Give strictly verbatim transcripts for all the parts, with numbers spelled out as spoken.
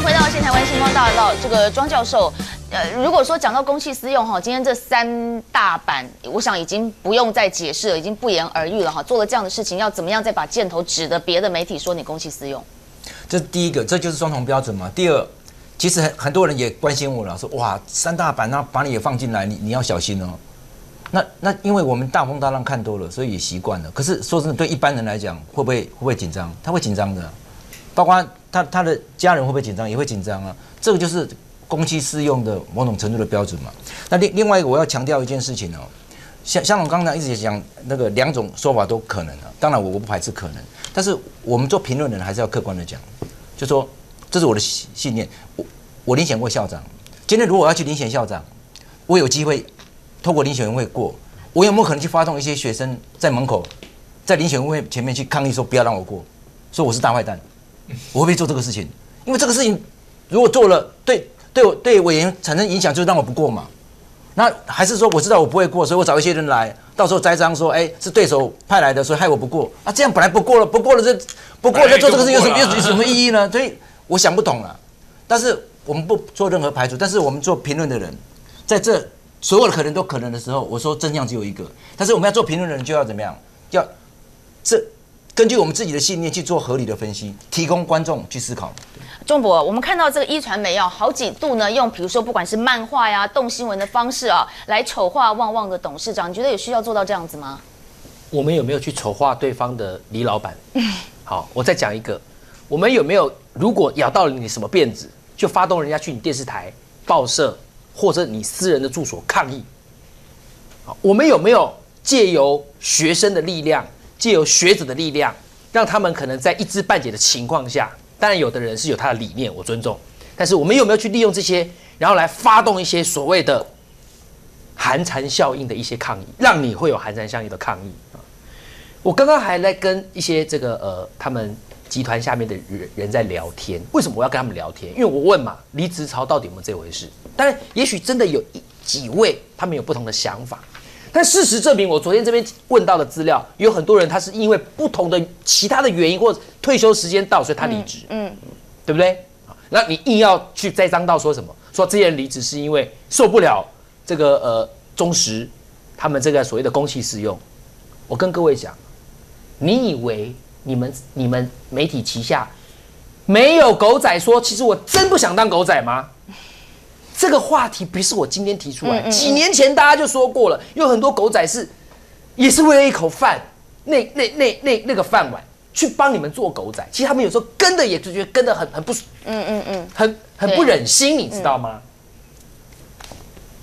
迎回到现台湾星光大道。这个庄教授，呃，如果说讲到公器私用哈，今天这三大板，我想已经不用再解释了，已经不言而喻了哈。做了这样的事情，要怎么样再把箭头指着别的媒体说你公器私用？ 这是第一个，这就是双重标准嘛。第二，其实很很多人也关心我了，说哇，三大板那把你也放进来，你你要小心哦。那那因为我们大风大浪看多了，所以也习惯了。可是说真的，对一般人来讲，会不会会不会紧张？他会紧张的，包括他他的家人会不会紧张？也会紧张啊。这个就是公器私用的某种程度的标准嘛。那另另外一个我要强调一件事情哦，像像我刚才一直讲那个两种说法都可能啊。当然我我不排斥可能，但是我们做评论人还是要客观的讲，就说这是我的信念。我我遴选过校长，今天如果我要去遴选校长，我有机会透过遴选会过，我有没有可能去发动一些学生在门口，在遴选会前面去抗议说不要让我过，说我是大坏蛋？我会不会做这个事情？因为这个事情如果做了，对对我对委员产生影响，就让我不过嘛。那还是说我知道我不会过，所以我找一些人来，到时候栽赃说，哎，是对手派来的，所以害我不过。啊，这样本来不过了，不过了这不过了再做这个事有什么有什么意义呢？所以我想不懂了。但是我们不做任何排除，但是我们做评论的人，在这所有的可能都可能的时候，我说真相只有一个。但是我们要做评论的人就要怎么样？要这根据我们自己的信念去做合理的分析，提供观众去思考。 钟博，我们看到这个一传媒啊，好几度呢，用比如说不管是漫画呀、动新闻的方式啊，来丑化旺旺的董事长，你觉得有需要做到这样子吗？ 我们有没有去丑化对方的李老板？好，我再讲一个，我们有没有如果咬到了你什么辫子，就发动人家去你电视台、报社或者你私人的住所抗议？好，我们有没有借由学生的力量，借由学者的力量，让他们可能在一知半解的情况下？当然，有的人是有他的理念，我尊重。但是我们有没有去利用这些，然后来发动一些所谓的寒蝉效应的一些抗议，让你会有寒蝉效应的抗议啊？我刚刚还在跟一些这个呃他们集团下面的人人在聊天。为什么我要跟他们聊天？因为我问嘛，离职潮到底有没有这回事？当然，也许真的有一几位他们有不同的想法。但事实证明，我昨天这边问到的资料，有很多人他是因为不同的其他的原因，或退休时间到，所以他离职，嗯，嗯对不对？那你硬要去栽赃到说什么？说这些人离职是因为受不了这个呃中时他们这个所谓的公器私用。我跟各位讲，你以为你们你们媒体旗下没有狗仔说，其实我真不想当狗仔吗？这个话题不是我今天提出来，嗯嗯嗯几年前大家就说过了，有很多狗仔是也是为了一口饭，那那那那那个饭碗去帮你们做狗仔，其实他们有时候跟的也就觉得跟的很很不，嗯嗯嗯，很很不忍心，你知道吗？嗯、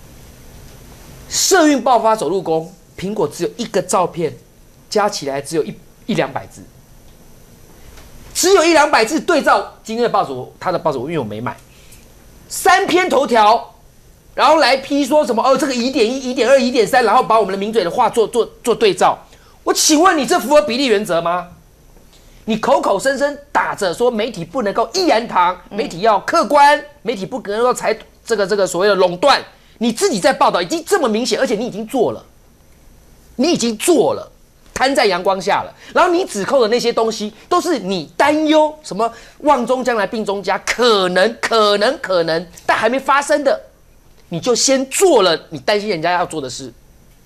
社运爆发走路工，苹果只有一个照片，加起来只有一一两百字，只有一两百字对照今天的报纸，他的报纸因为我没买。三篇头条，然后来批说什么哦，这个疑点一、疑点二、疑点三，然后把我们的名嘴的话做做做对照。我请问你，这符合比例原则吗？你口口声声打着说媒体不能够一言堂，媒体要客观，媒体不能够采这个这个所谓的垄断。你自己在报道已经这么明显，而且你已经做了，你已经做了。摊在阳光下了，然后你指控的那些东西都是你担忧什么旺中将来病中家，可能可能可能，但还没发生的，你就先做了你担心人家要做的事。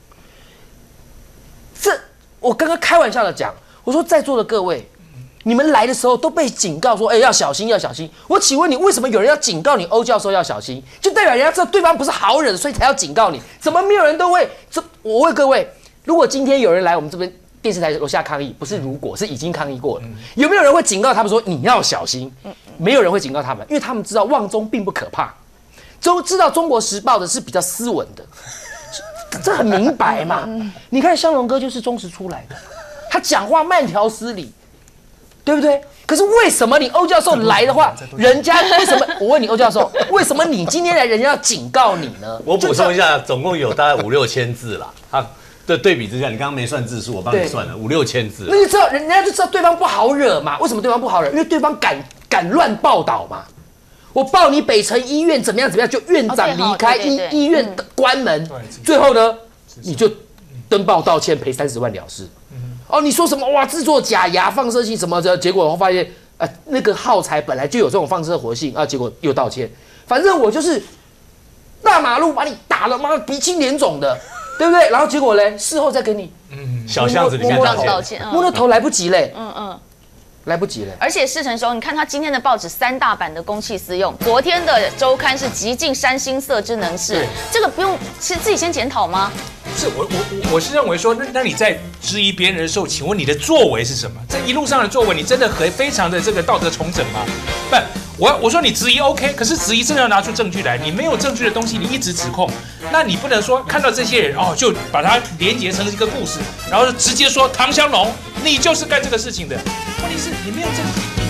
这我刚刚开玩笑的讲，我说在座的各位，你们来的时候都被警告说，哎、欸，要小心要小心。我请问你，为什么有人要警告你欧教授要小心？就代表人家知道对方不是好人，所以才要警告你。怎么没有人都会？这我问各位，如果今天有人来我们这边电视台楼下抗议，不是如果是已经抗议过了，有没有人会警告他们说你要小心？没有人会警告他们，因为他们知道旺中并不可怕，都知道中国时报的是比较斯文的，这很明白嘛。你看香龙哥就是中时出来的，他讲话慢条斯理，对不对？可是为什么你欧教授来的话，人家为什么？我问你欧教授，为什么你今天来，人家要警告你呢？ 我补充一下，总共有大概五六千字啦。他的对比之下，你刚刚没算字数，我帮你算了五六千字。 那就知道人家就知道对方不好惹嘛。为什么对方不好惹？因为对方敢敢乱报道嘛。我报你北城医院怎么样怎么样，就院长离开医医院的关门，最后呢，你就登报道歉赔三十万了事。哦，你说什么哇？制作假牙、放射性什么的，结果我发现， 啊，那个耗材本来就有这种放射活性啊，结果又道歉，反正我就是大马路把你打了，妈鼻青脸肿的，对不对？然后结果嘞，事后再给你， 嗯，小巷子里面道歉， 摸那头来不及嘞， 嗯嗯。 来不及了， 而且世成兄，你看他今天的报纸三大版的公器私用，昨天的周刊是极尽山心色之能事，这个不用是自己先检讨吗？ 是我我我是认为说，那那你在质疑别人的时候，请问你的作为是什么？这一路上的作为，你真的很非常的这个道德重整吗？不，我我说你质疑 OK， 可是质疑真的要拿出证据来，你没有证据的东西，你一直指控，那你不能说看到这些人哦，就把它连结成一个故事，然后直接说唐湘龙，你就是干这个事情的。问题是你没有证据。